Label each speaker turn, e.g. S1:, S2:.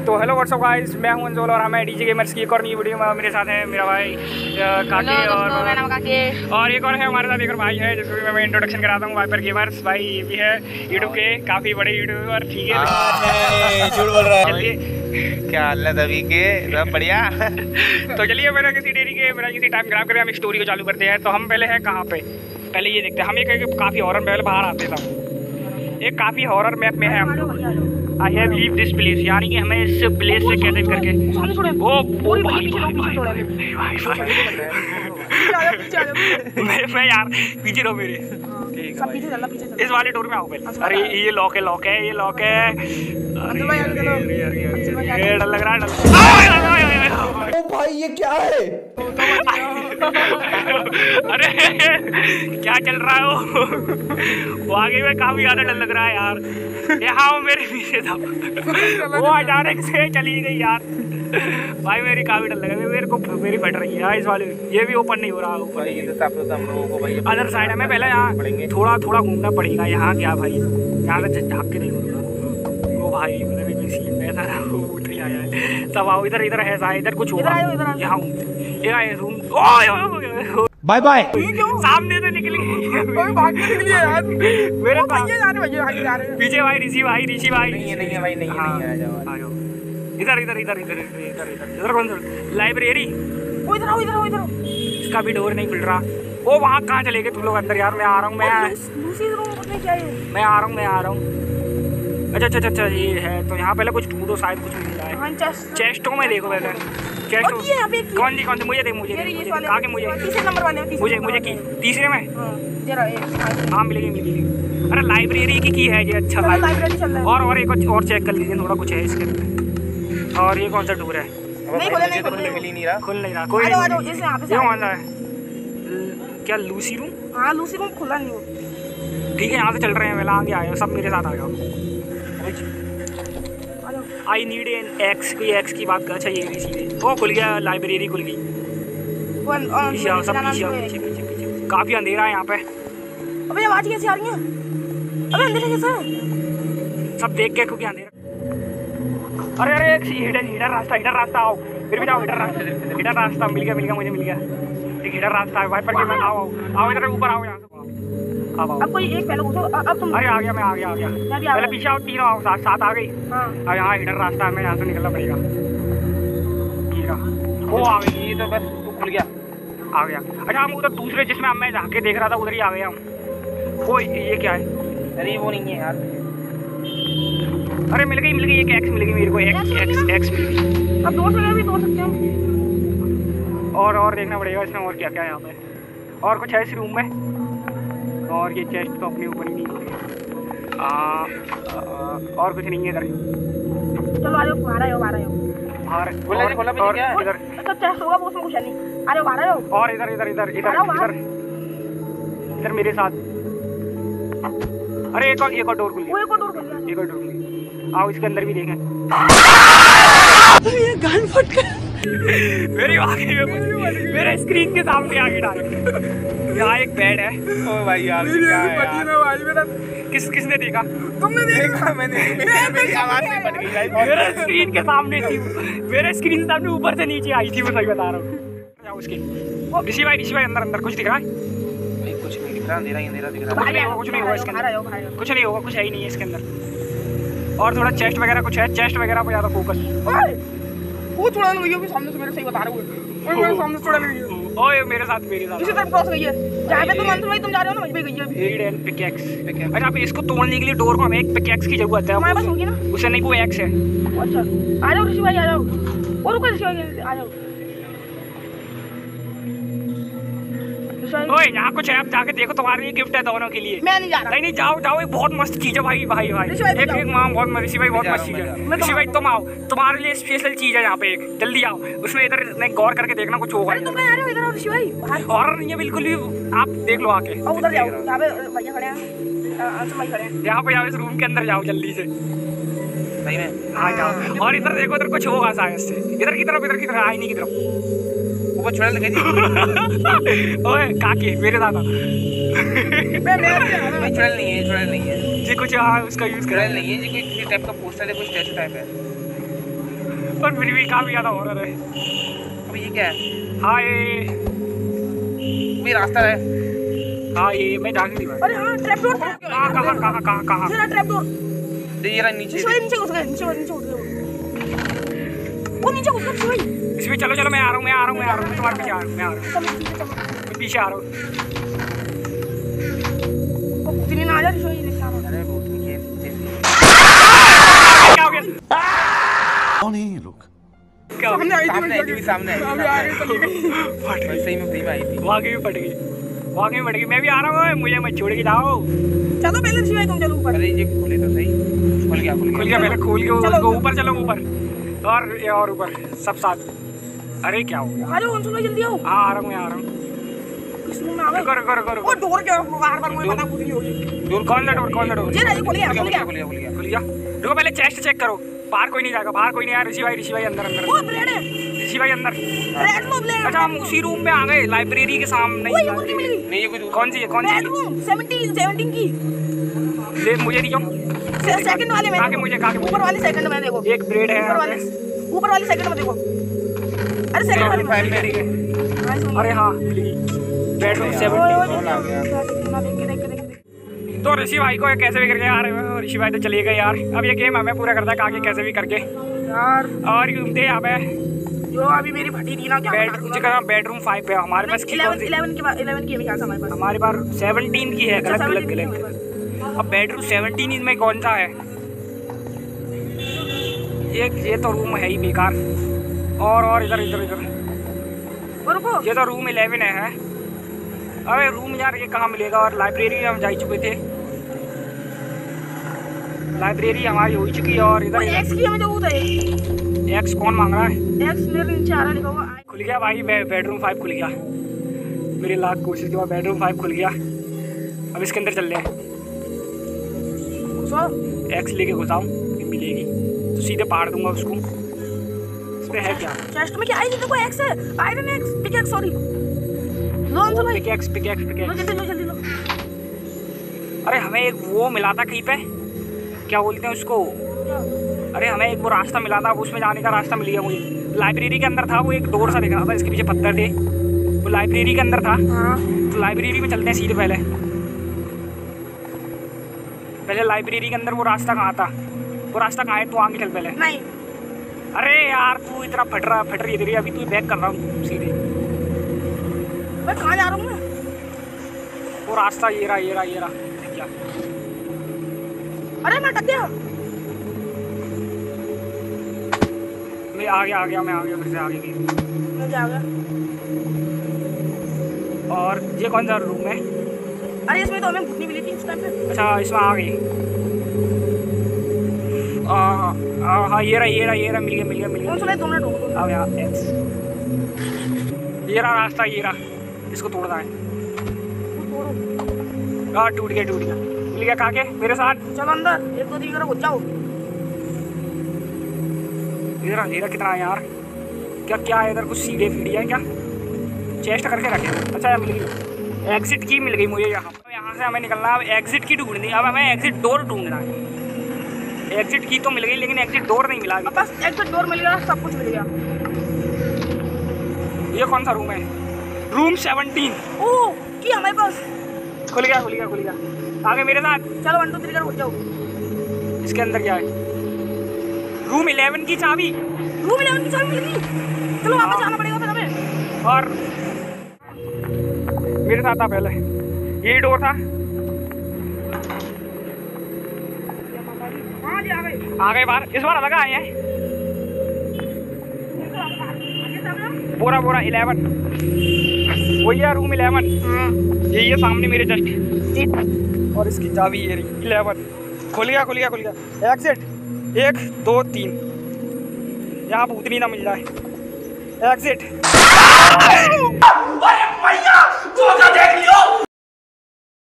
S1: तो hello what's up guys, मैं हूं अंजोल और हमें डीजे गेमर्स की एक और नई वीडियो में मेरे साथ है मेरा भाई काके और एक और है हमारे साथ एक और भाई है जिसको मैं इंट्रोडक्शन कराता हूं वाइपर गेमर्स। भाई ये भी है यूट्यूब के काफ़ी बड़े यूट्यूबर, ठीक है।
S2: झूठ बोल रहा है। क्या हाल है सभी के? सब बढ़िया।
S1: तो चलिए मेरा किसी टाइम खराब करके हम एक स्टोरी को चालू करते हैं। तो हम पहले हैं कहाँ पे, पहले ये देखते हैं। हम एक काफ़ी हॉरर पहले बाहर आते हैं सब, एक काफ़ी हॉरर मैप में है हम लोग। I have leave this place, यानी कि हमें इस प्लेस से कैसे करके मैं यार पीछे रहो मेरे, इस वाले डोर में आओ पहले। अरे ये लॉक है ये लॉक है। अरे डर लग रहा है
S2: भाई ये क्या है?
S1: अरे क्या चल रहा है वो आगे में काफी ज्यादा डर लग रहा है यार। यहाँ वो मेरे पीछे था, वो अचानक से चली गई यार। भाई मेरी काफी डर लगा, मेरे को मेरी फट रही है इस वाले। ये भी ओपन नहीं हो रहा अदर साइड। हमें पहले यहाँ थोड़ा थोड़ा घूमना पड़ेगा। यहाँ क्या भाई, यहाँ से झाँक के नहीं घूमना। वो भाई उतर आया है सब। आओ इधर, इधर है शायद, इधर कुछ होगा। यहाँ रूम,
S2: बाय बाय।
S1: सामने से निकली यार मेरे पीछे। भाई ऋषि भाई
S2: नहीं है भाई, नहीं है।
S1: इधर इधर इधर इधर इधर इधर कौन सा लाइब्रेरी? इधर इसका भी डोर नहीं खुल रहा। वो वहाँ कहाँ चले गए तुम लोग? अंदर यार मैं आ रहा हूँ, मैं आ रहा हूँ। अच्छा ये है। तो यहाँ पहले कुछ ढूंढो, शायद कुछ मिल जाए। चेस्टों में देखो पहले, चेस्ट कौन सी मुझे दे, मुझे कहा कि मुझे की तीसरे में। हाँ मिलेगी। अरे लाइब्रेरी की है ये। अच्छा लाइब्रेरी और एक और चेक कर लीजिए, थोड़ा कुछ है इसके अंदर। और ये कौन सा डोर है?
S2: मिल ही नहीं रहा,
S1: खुल नहीं रहा। कोई नहीं, ये कौन सा है? क्या लूसी रूम?
S3: हाँ लूसी रूम खुला नहीं हो।
S1: ठीक है यहाँ से चल रहे हैं, पहले आगे आए सब मेरे साथ आ जाओ। आई नीड एन एक्स, कोई एक्स की बात कर। अच्छा ये भी सीधे वो खुल गया, लाइब्रेरी खुल गई। सब पीछे काफी अंधेरा है यहाँ पे।
S3: अबे आवाज कैसे आ रही है? अबे अंधेरा कैसा?
S1: सब देख के क्योंकि अंधेरा। अरे एक हिडन रास्ता आओ, फिर भी जाओ। हिडन रास्ता मिल गया, मुझे मिल गया एक हिडन रास्ता है। वाइपर के मैं आओ इधर ऊपर आओ। यहाँ से
S3: अब कोई एक पहले उठो। अब तुम।
S1: अरे आ गया मैं, आ गया पहले पीछे आओ। तीनों आओ, साथ आ गई। अब यहाँ हिडन रास्ता है, मैं यहाँ से निकलना पड़ेगा। वो आ गई, ये तो बस खुल गया, आ गया। अच्छा हम उधर दूसरे जिसमें मैं जाके देख रहा था उधर ही आ गया हम। वो ये क्या है? अरे वो नहीं है यार। अरे मिल गई एक एक्स मिल गई मेरे को। एक्स मिल गई।
S3: अब दो से भी दो सकते हैं।
S1: और देखना पड़ेगा इसमें और क्या क्या है यहाँ पे। और कुछ है इस रूम में? और ये चेस्ट तो अपने ऊपर ही नहीं है। और कुछ नहीं है इधर।
S3: चलो आ जाओ, बाहर आओ।
S1: और इधर
S3: अच्छा चेस्ट होगा, वो उसमें कुछ है नहीं। आ जाओ बाहर आओ।
S1: और इधर मेरे साथ। अरे एक और डोर खुल गई। आओ इसके अंदर भी देखें। ये गन फट गया मेरी आगे में, मेरे स्क्रीन के सामने आगे डाल। यहाँ एक बेड है।
S2: ओ भाई यार क्या है यार?
S1: किसने देखा?
S2: तुमने देखा? मैंने मेरी आवाज नहीं बन गई।
S1: मेरे स्क्रीन के सामने थी, मेरे स्क्रीन सामने ऊपर से नीचे आई थी। मैं सही बता रहा हूँ। उसके ऋषि भाई अंदर कुछ दिख रहा है?
S2: कुछ नहीं दिख रहा, अंधेरा दिख रहा
S1: है। कुछ नहीं होगा इसके अंदर, कुछ नहीं होगा, कुछ है ही नहीं है इसके अंदर। और थोड़ा चेस्ट वगैरह कुछ है, चेस्ट वगैरह पे ज़्यादा फोकस।
S3: वो चुड़ा लगी होगी सामने से, मेरे सही बता रहा हूँ। मेरे सामने चुड़ा लगी है।
S1: ओए मेरे साथ
S3: इसी तरफ क्रॉस गई है। जहाँ पे तुम अंशु भाई तुम जा रहे हो ना, वहीं पे गई है अभी।
S1: Read and pickaxe. अच्छा अब इसको तोड़ने के लिए डोर को हमें एक पिकैक्स की जरूरत है।
S3: हमारे पास होगी ना?
S1: उसे नहीं, वो एक्स है।
S3: अच्छा आ जाओ ऋषि भाई, आ जाओ। और रुको ऋषि भाई, आ जाओ।
S1: ओए यहाँ कुछ है, आप जाके देखो, तुम्हारे लिए गिफ्ट है दोनों के लिए।
S3: मैं नहीं जा रहा।
S1: नहीं जाओ, एक बहुत मस्त चीज है भाई। एक माँ बहुत ऋषि भाई बहुत मस्त चीज है। ऋषि भाई तुम आओ, तुम्हारे लिए स्पेशल चीज है यहाँ पे एक। जल्दी आओ, उसमें इधर गौर करके देखना, कुछ होगा। हॉरर नहीं है बिल्कुल भी, आप देख लो आके।
S3: उधर जाओ, यहाँ पे भैया खड़े हैं।
S1: यहाँ पे जाओ, इस रूम के अंदर जाओ जल्दी से।
S2: सही में
S1: हाँ जाओ। और इधर देखो, इधर कुछ होगा शायद से। इधर की तरफ आई नहीं की तरफ।
S2: वो छुड़ा लगे थी।
S1: ओए काकी मेरे दादा।
S2: मैं छुड़ा नहीं है।
S1: जी कुछ हाँ उसका यूज कर
S2: नहीं है जी, किसी टाइप का पोस्टर है, कुछ स्टैचू टाइप है।
S1: पर फिर भी काफी ज्यादा हॉरर है।
S2: अब ये क्या है?
S1: हाँ
S2: ये रास्ता है।
S1: हाँ ये मैं जाके नहीं
S3: अरे हाँ ट्रैप डोर।
S1: कहाँ
S3: ये रहा ट्रैप डोर।
S2: ये रहा नीचे।
S3: नीचे घुस गए, नीचे घुस गए। वो नीचे घुस गए भाई।
S1: इसमें चलो चलो मैं आ रहा हूँ तुम्हारे पीछे आ रहा हूँ, मैं आ रहा हूँ, मैं पीछे आ रहा हूँ।
S3: भूतनी ना आ जा ऋषि लेके आना।
S2: अरे भूतनी के
S1: क्या हो गया?
S4: कौन है ये लोग?
S1: क्या हो गया?
S3: सामने आई थी,
S2: सामने
S3: आ गई चली गई।
S1: फट गई,
S2: सही में फ्री में आई थी।
S1: वाकई में फट गई, मैं भी आ रहा हूँ, मुझे मत छोड़ के जाओ।
S3: चलो पहले ऋषि भाई तुम चलो ऊपर।
S2: अरे ये खोले तो सही। खुल गया
S1: पहले खोल के उसको ऊपर चलो, ऊपर और ऊपर सब साथ। अरे क्या हो गया?
S3: अरे अंशुल भाई जल्दी आओ।
S1: हाँ आ रहा हूँ।
S3: किस रूम में आ गए?
S1: करो
S3: वो डोर क्या बार मुझे पता भूतनी होगी।
S1: डोर कौन सा डोर?
S3: ये रही, खुल गया।
S1: खुल गया। रुको पहले चेस्ट चेक करो, बाहर कोई नहीं जाएगा, बाहर कोई नहीं आया। ऋषि भाई अंदर
S3: वो ब्रेड है।
S1: ऋषि भाई अंदर।
S3: ब्रेड लो ब्रेड।
S1: अच्छा हम उसी रूम में आ गए, लाइब्रेरी के सामने।
S3: वो ये मुर्गी मिल गई।
S2: नहीं ये कोई
S1: कौन सी है?
S3: बेडरूम 17 की।
S1: ले मुझे दियो।
S3: सेकंड वाले में
S1: काके मुझे
S3: ऊपर वाली सेकंड में देखो।
S1: एक ब्रेड है
S3: ऊपर वाली सेकंड में देखो। अरे सेकंड वाले में।
S1: अरे हाँ बेडरूम 17
S2: आ गया।
S1: तो ऋषि भाई को कैसे भी करके यार, ऋषि भाई तो चले गए यार। अब ये गेम हमें पूरा करता है काके कैसे भी करके
S3: यार।
S1: और घूमते यहाँ पे
S3: जो अभी मेरी फटी थी ना, क्या
S1: बेडरूम 5 पे हमारे पास
S3: 11 की अभी क्या था हमारे पास?
S1: हमारे पास 17 की है। गलत। अब बेडरूम 17 में कौन सा है? ये तो रूम है ही बेकार। और इधर
S3: रुको,
S1: ये तो रूम 11 है। अरे रूम यार ये कहाँ मिलेगा? और लाइब्रेरी हम जा चुके थे, लाइब्रेरी हमारी हो चुकी है। और इधर
S3: एक्स की हमें जरूरत है।
S1: एक्स कौन मांग रहा है?
S3: एक्स मेरे नीचे आ रहा लिखा हुआ।
S1: खुल गया भाई, बेडरूम 5 खुल गया। मेरी लाख कोशिश के बाद बेडरूम 5 खुल गया। अब इसके अंदर चल रहे हैं। एक्स लेके घुसाऊं मिलेगी तो सीधे पाड़ दूंगा उसको। इसमें है क्या?
S3: चेस्ट में क्या है? देखो एक्स है, आयरन एक्स, पिकैक्स, सॉरी लो अंशुल भाई।
S1: पिकैक्स
S3: लो जल्दी लो।
S1: अरे हमें एक वो मिला था कहीं पे, क्या बोलते हैं उसको? अरे हमें एक वो रास्ता मिला था, उसमें जाने का रास्ता मिल गया मुझे। लाइब्रेरी के अंदर था वो, एक डोर सा दिख रहा था, इसके पीछे पत्थर थे। वो लाइब्रेरी के अंदर था। तो लाइब्रेरी में चलते हैं सीधे। पहले लाइब्रेरी के अंदर वो रास्ता कहाँ था? वो रास्ता कहाँ है? तू आगे चल पहले।
S3: नहीं
S1: अरे यार तू इतना फट रही है, अभी तू बैक कर रहा हूँ सीधे।
S3: मैं कहाँ जा रहा हूँ?
S1: वो रास्ता ये रहा क्या?
S3: अरे मैं अटक गया।
S1: मैं आ गया फिर से आगे गई।
S3: मैं जा गया।
S1: और ये कौन सा रूम है?
S3: अरे इसमें तो हमें भूतनी मिली थी उस टाइम पे।
S1: अच्छा इसमें आ गई। हाँ ये रहा मिल गया।
S3: कौन सा? 2 मिनट रुको।
S1: आ गया एक्स। ये रहा रास्ता, इसको तोड़ना है। हाँ टूट गया। मिल गया काके मेरे साथ।
S3: चलो अंदर 1 2 3 करो, घुस जाओ।
S1: इधर कितना है यार? क्या है इधर? कुछ सीढ़ी है क्या? चेस्ट करके रखे। अच्छा मिल गई, एग्जिट की मिल गई मुझे। यहाँ से हमें निकलना है। अब एग्जिट की ढूंढनी, अब हमें एग्जिट डोर ढूंढना है। एग्जिट की तो मिल गई लेकिन एग्जिट डोर नहीं मिला।
S3: अब बस एग्जिट डोर मिल गया, सब कुछ मिल गया।
S1: ये कौन सा रूम है? रूम 17।
S3: ओह की हमारे पास
S1: खुल गया। आगे मेरे साथ
S3: चलो 1 2 3 कर, घुस जाओ।
S1: इसके अंदर क्या है? रूम 11 की चाबी।
S3: रूम 11 की चाबी मिल गई। चलो वापस जाना पड़ेगा फिर हमें।
S1: और मेरे साथ था पहले, यही डोर था।
S3: हाँ जी
S1: आ गए बाहर। इस बार अलग आए हैं। पूरा 11 वही है रूम 11। यही है सामने मेरे जस्ट। और इसकी चाबी ये रही 11। खुल गया। एग्जिट 1 2 3। यहाँ भूतनी ना मिल जाए। एग्जिट।